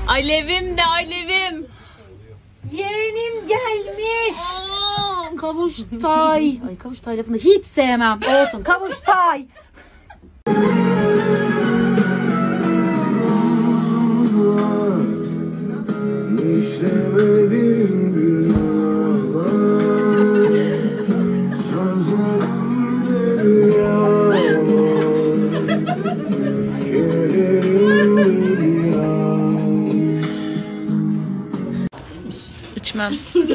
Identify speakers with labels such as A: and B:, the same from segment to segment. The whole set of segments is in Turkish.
A: Alevim de alevim.
B: Yeğenim gelmiş. Kavuştay. Ay kavuştay lafını hiç sevmem. Olsun kavuştay.
A: İçmem.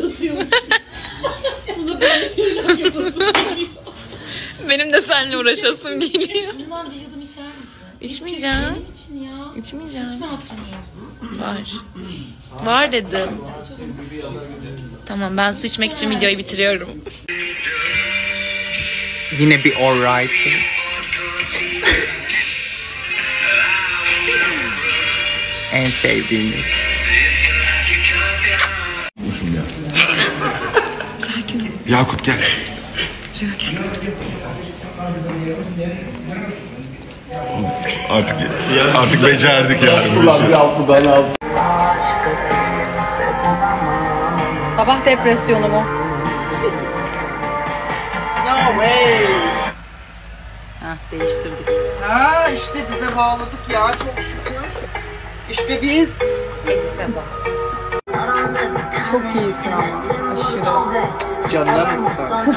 A: Benim de seninle uğraşasım geliyor.
B: Bundan bir yudum içer misin?
A: İçmeyeceğim.
B: Benim için ya.
A: İçmeyeceğim.
B: İçme hatırlıyor.
A: Var. Var dedim. Tamam ben su içmek için videoyu bitiriyorum.
C: Yine bir alright. En sevdiğimiz.
D: Yakup gel. Artık becerdik yani bu işi.
B: Sabah depresyonu mu?
C: No way.
B: Hah değiştirdik.
C: Ha işte bize bağladık ya çok şükür. İşte biz.
B: Çok iyisin ama. Aşırı.
C: Canlarımsın.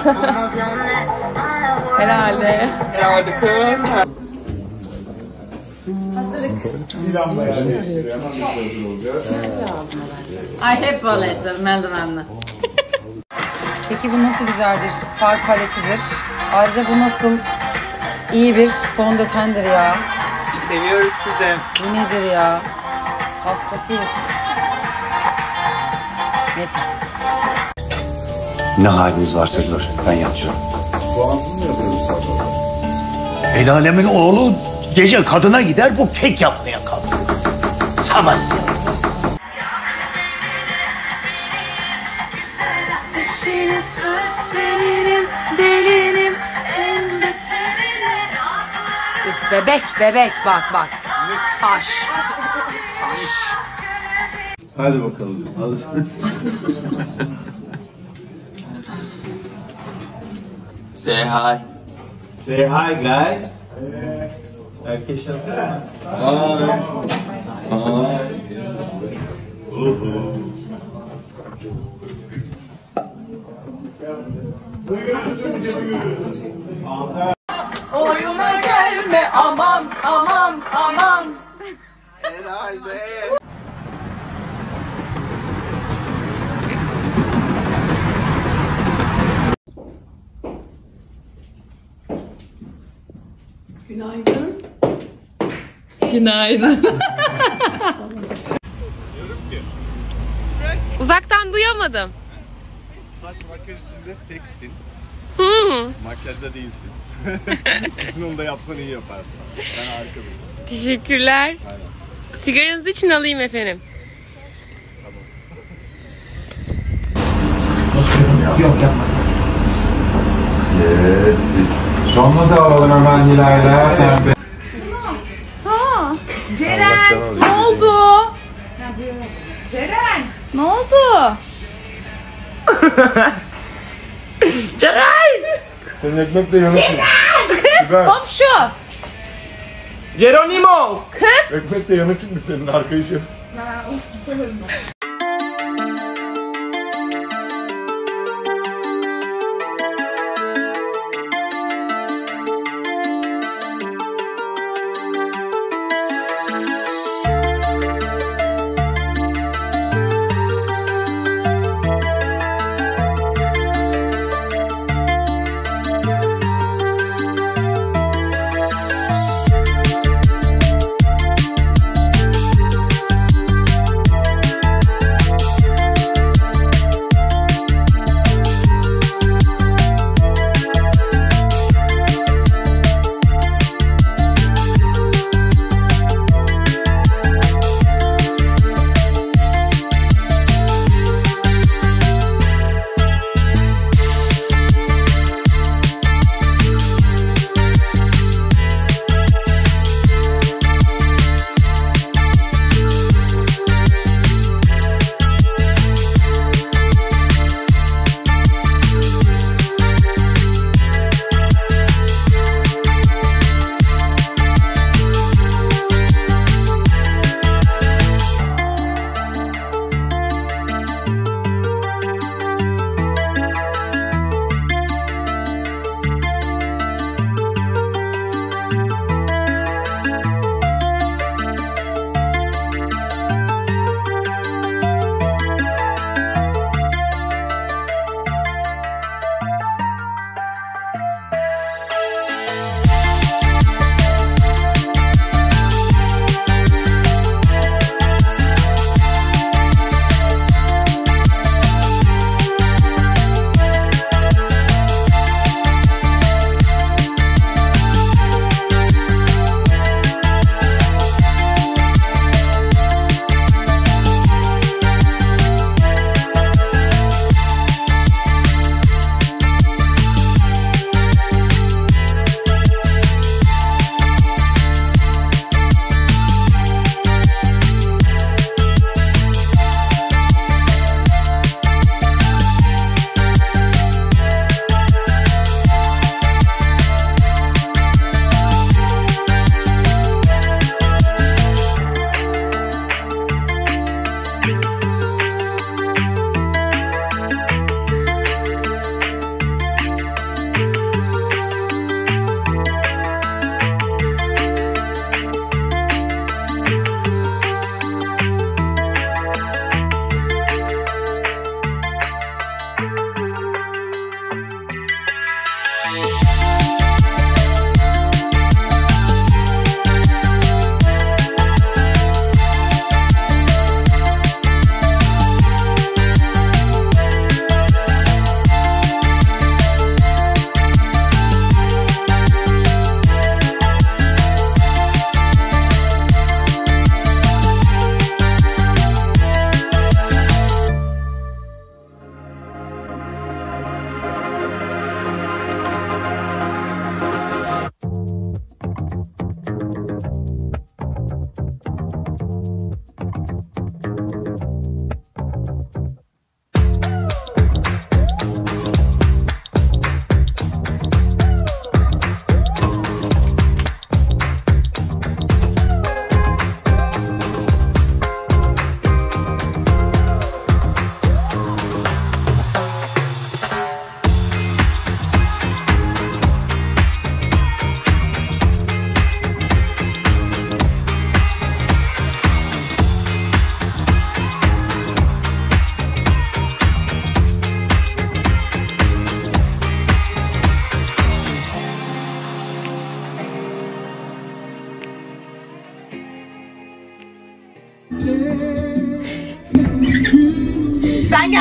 A: Herhalde.
C: Herhalde kız.
B: Ay hep böyle edeceğiz merdivenle. Peki bu nasıl güzel bir far paletidir? Ayrıca bu nasıl iyi bir fondötendir ya.
C: Seviyoruz sizi.
B: Bu nedir ya? Hastasıyız. Nefis.
E: Ne haliniz varsa gör, ben yapacağım. El alemin oğlu gece kadına gider, bu kek yapmaya kalkıyor. Samaz ya.
A: Taşını serseririm, delinim, en beterim.
B: Üf, bebek bak. Taş.
D: Hadi bakalım.
C: Say hi.
D: Say hi guys. Herkes hazır mı? Hi.
C: Oyuna gelme aman. Herhalde.
A: Günaydın. Uzaktan duyamadım.
D: Saç makyaj içinde teksin.
A: Hı.
D: Makyajda değilsin. Kesin onu da yapsan iyi yaparsın. Sen harika birisin.
A: Teşekkürler.
D: Aynen.
A: Sigaranızı için alayım efendim.
E: Yok yapma.
D: Kestik. Sonunu da alalım hemen Nilay'la.
F: Ceren, ne oldu? Ceren, ne oldu?
A: Ceren!
D: Senin ekmek de yanık.
F: Kız, komşu.
C: Geronimo.
D: Ekmek de yanık çıkmış senin arkadaşın.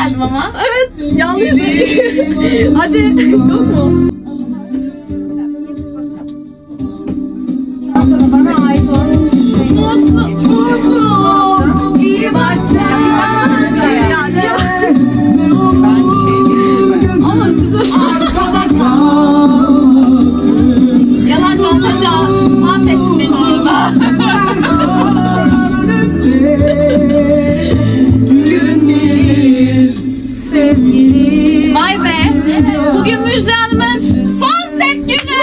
F: geldim ama. Evet. Yanlış hadi. Yok mu? Bana ait olan mutlu. İyi bak. Ama size yalan çantaca mahvettin beni orada. Sevgili. Vay be. Bugün Müjde Hanım'ın son set günü.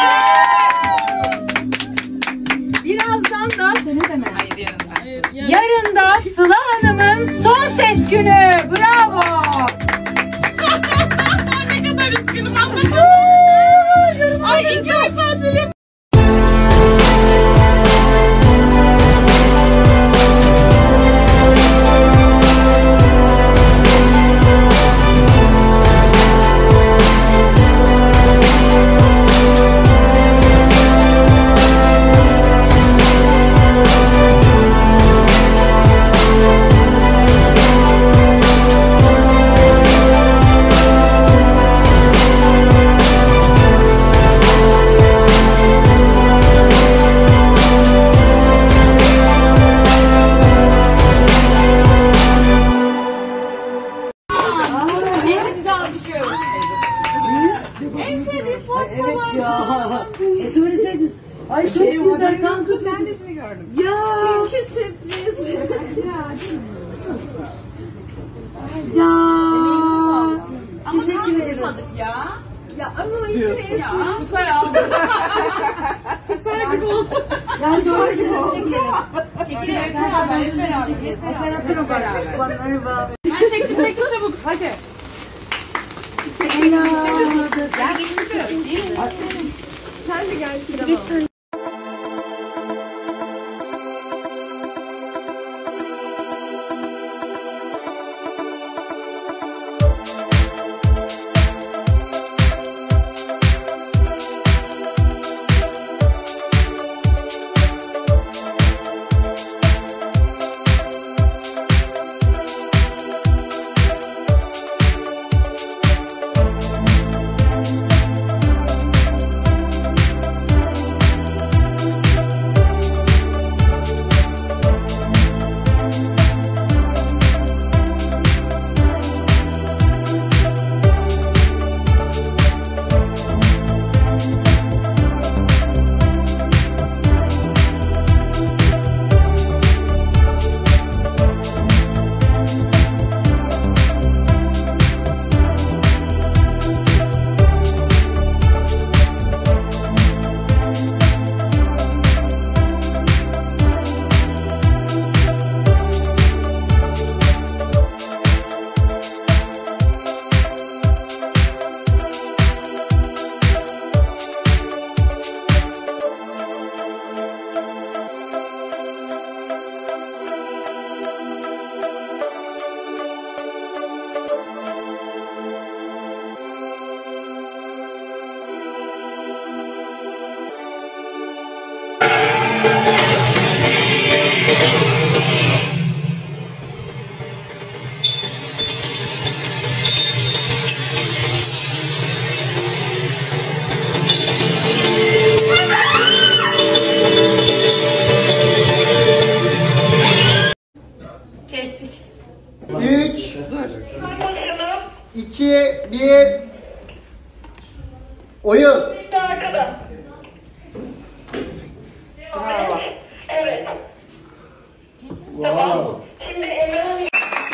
F: Birazdan da seni de mi? Hayır, yarın da Sıla Hanım'ın son set günü. Bravo. Ne kadar üzgünüm anladım. Ay iki ay tatili.
C: Ay çok güzel kanka. Ben de şimdi gördüm. Ya.
F: Çünkü sürpriz.
C: Ya.
F: Ama teşekkür ederiz. Ya. Ya ama işte ya. Kısa ya.
C: Kısar gibi oldu. Yani doğru gibi oldu.
F: Çekilerek beraber.
C: Operatör o beraber. Merhaba.
F: Ben çektim çabuk. Hadi. Çektim. Ya geçin. Sen de gel. Lütfen. Kestik.
C: 3 2 1 Oyun.
G: Bravo. Evet.
C: Wow.
G: Şimdi Emre'nin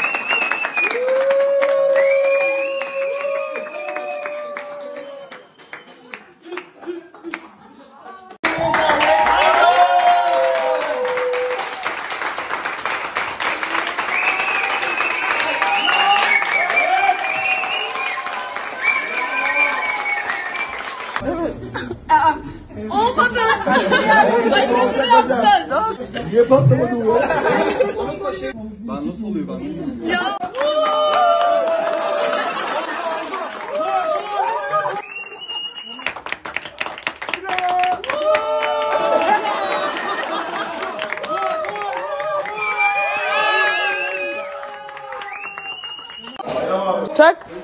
F: Olmadı. Başka biri yapsın.
C: Niye patlamadı bu?
D: Ben nasıl oluyor ben bilmiyorum.
F: Ya.
B: Tak.